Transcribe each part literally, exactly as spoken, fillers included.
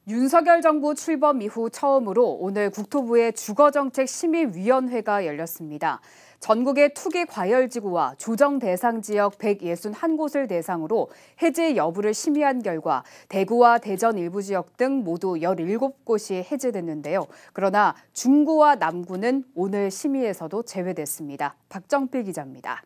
윤석열 정부 출범 이후 처음으로 오늘 국토부의 주거정책심의위원회가 열렸습니다. 전국의 투기 과열지구와 조정 대상 지역 백육십일 곳을 대상으로 해제 여부를 심의한 결과 대구와 대전 일부 지역 등 모두 열일곱 곳이 해제됐는데요. 그러나 중구와 남구는 오늘 심의에서도 제외됐습니다. 박정필 기자입니다.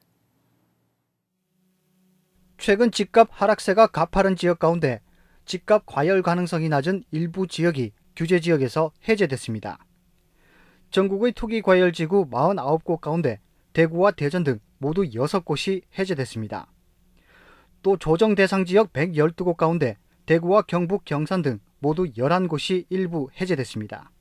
최근 집값 하락세가 가파른 지역 가운데 집값 과열 가능성이 낮은 일부 지역이 규제 지역에서 해제됐습니다. 전국의 투기 과열지구 사십구 곳 가운데 대구와 대전 등 모두 여섯 곳이 해제됐습니다. 또 조정 대상 지역 백십이 곳 가운데 대구와 경북, 경산 등 모두 열한 곳이 일부 해제됐습니다.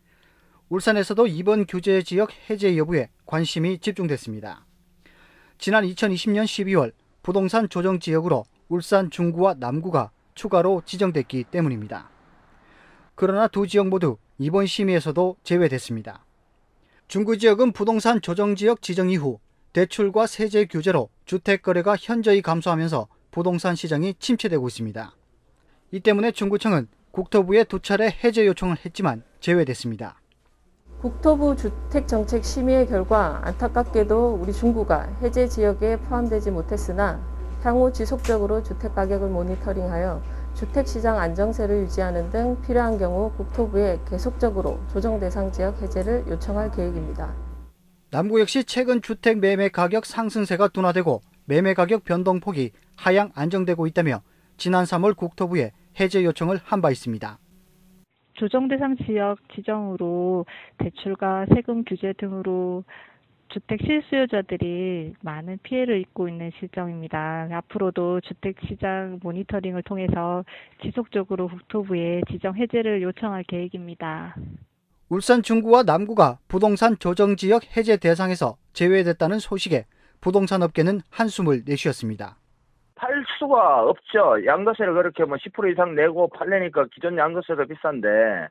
울산에서도 이번 규제 지역 해제 여부에 관심이 집중됐습니다. 지난 이천이십 년 십이월 부동산 조정 지역으로 울산 중구와 남구가 추가로 지정됐기 때문입니다. 그러나 두 지역 모두 이번 심의에서도 제외됐습니다. 중구 지역은 부동산 조정지역 지정 이후 대출과 세제 규제로 주택 거래가 현저히 감소하면서 부동산 시장이 침체되고 있습니다. 이 때문에 중구청은 국토부에 두 차례 해제 요청을 했지만 제외됐습니다. 국토부 주택정책심의의 결과 안타깝게도 우리 중구가 해제 지역에 포함되지 못했으나 향후 지속적으로 주택가격을 모니터링하여 주택시장 안정세를 유지하는 등 필요한 경우 국토부에 계속적으로 조정 대상 지역 해제를 요청할 계획입니다. 남구 역시 최근 주택 매매 가격 상승세가 둔화되고 매매 가격 변동폭이 하향 안정되고 있다며 지난 삼월 국토부에 해제 요청을 한 바 있습니다. 조정 대상 지역 지정으로 대출과 세금 규제 등으로 주택 실수요자들이 많은 피해를 입고 있는 실정입니다. 앞으로도 주택시장 모니터링을 통해서 지속적으로 국토부에 지정 해제를 요청할 계획입니다. 울산 중구와 남구가 부동산 조정지역 해제 대상에서 제외됐다는 소식에 부동산 업계는 한숨을 내쉬었습니다. 팔 수가 없죠. 양도세를 그렇게 뭐 십 퍼센트 이상 내고 팔려니까 기존 양도세도 비싼데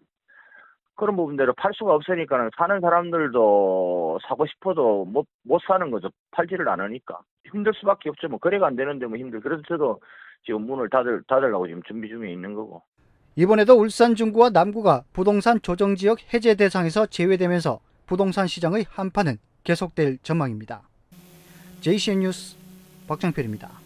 그런 부분대로 팔 수가 없으니까 사는 사람들도 사고 싶어도 못, 못 사는 거죠. 팔지를 않으니까. 힘들 수밖에 없죠. 뭐 거래가 안 되는데 뭐 힘들. 그래서 저도 지금 문을 닫을, 닫으려고 지금 준비 중에 있는 거고. 이번에도 울산 중구와 남구가 부동산 조정지역 해제 대상에서 제외되면서 부동산 시장의 한파는 계속될 전망입니다. 제이씨엔 뉴스 박정필입니다.